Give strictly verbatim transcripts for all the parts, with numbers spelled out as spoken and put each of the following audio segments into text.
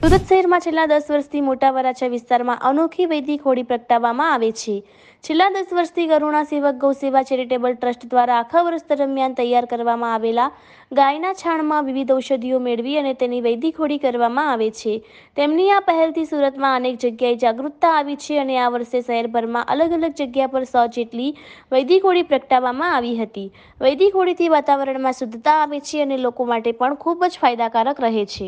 સુરત શહેરમાં છેલ્લા દસ વર્ષથી મોટા વરાછા વિસ્તારમાં અનોખી વૈદિક હોળી પ્રગટાવવામાં આવે છે। છેલ્લા દસ વર્ષથી કરુણા સેવક ગૌ સેવા ચેરિટેબલ ટ્રસ્ટ દ્વારા આખા વર્ષ દરમિયાન તૈયાર કરવામાં આવેલા ગાયના છાણમાં વિવિધ ઔષધિઓ મેળવી અને તેની વૈદિક હોળી કરવામાં આવે છે। તેમની આ પહેલથી સુરતમાં અનેક જગ્યાએ જાગૃતતા આવી છે અને આ વર્ષે શહેરભરમાં અલગ અલગ જગ્યા પર સો જેટલી વૈદિક હોળી પ્રગટાવવામાં આવી હતી। વૈદિક હોળીથી વાતાવરણમાં શુદ્ધતા આવે છે અને લોકો માટે પણ ખૂબ જ ફાયદાકારક રહે છે।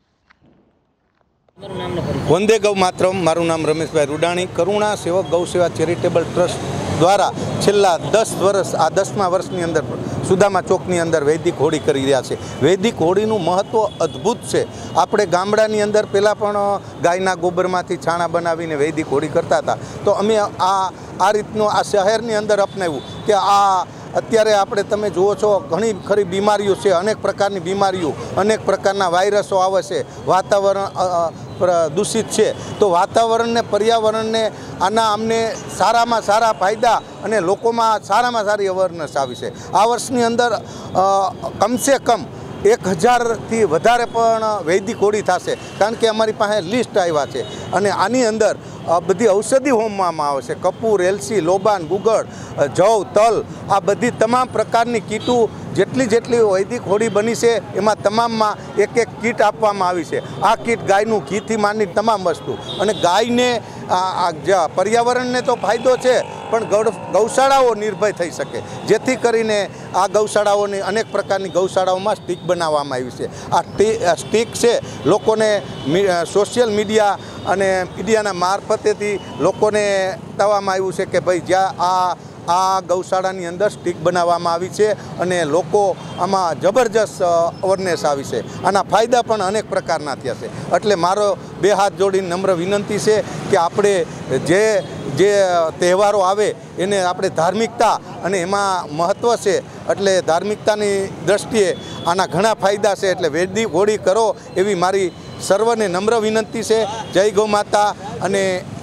वंदे गौ मातरम। मारू नाम रमेश भाई रुडाणी। करुणा सेवक गौ सेवा चेरिटेबल ट्रस्ट द्वारा छेल्ला दस वर्ष आ दसमा वर्षनी अंदर सुदामा चौकनी अंदर वैदिक होળી કરી રહ્યા છે। वैदिक હોળીનું મહત્વ અદ્ભુત છે। આપણે ગામડાની અંદર પહેલાં પણ ગાયના ગોબરમાંથી છાણા બનાવીને વૈદિક હોળી કરતા હતા, તો અમે આ આ રીતનું આ શહેરની અંદર અપનાવ્યું કે આ અત્યારે આપણે તમે જુઓ છો ઘણી ખરી બીમારીઓ છે, અનેક પ્રકારની બીમારીઓ, અનેક પ્રકારના વાયરસો આવે છે, વાતાવરણ દૂષિત છે, તો વાતાવરણને પર્યાવરણને આના અમને સારામાં સારા ફાયદા અને લોકોમાં સારામાં સારી અવેરનેસ આવી છે। આ વર્ષની અંદર કમસે કમ એક હજારથી વધારે પણ વૈદિક હોળી થશે, કારણ કે અમારી પાસે લિસ્ટ આવ્યા છે અને આની અંદર બધી ઔષધિ હોમવામાં આવે છે। કપૂર, એલસી, લોબાન, ગુગળ, જવ, તલ, આ બધી તમામ પ્રકારની કીટું જેટલી જેટલી વૈદિક હોળી બની છે એમાં તમામમાં એક એક કીટ આપવામાં આવી છે। આ કીટ ગાયનું ઘીથી માંડી તમામ વસ્તુ, અને ગાયને પર્યાવરણને તો ફાયદો છે પણ ગૌશાળાઓ નિર્ભય થઈ શકે, જેથી કરીને આ ગૌશાળાઓની અનેક પ્રકારની ગૌશાળાઓમાં સ્ટીક બનાવવામાં આવી છે। આ સ્ટીક છે લોકોને સોશિયલ મીડિયા અને મીડિયાના મારફતેથી લોકોને બતાવવામાં આવ્યું છે કે ભાઈ જ્યાં આ આ ગૌશાળાની અંદર સ્ટીક બનાવવામાં આવી છે અને લોકો આમાં જબરજસ્ત અવેરનેસ આવી છે। આના ફાયદા પણ અનેક પ્રકારના થયા છે। એટલે મારો બે હાથ જોડીને નમ્ર વિનંતી છે કે આપણે જે જે તહેવારો આવે એને આપણે ધાર્મિકતા અને એમાં મહત્ત્વ છે, એટલે ધાર્મિકતાની દૃષ્ટિએ આના ઘણા ફાયદા છે, એટલે વૈદિક હોળી કરો એવી મારી સર્વને નમ્ર વિનંતી છે। જય ગૌ માતા। અને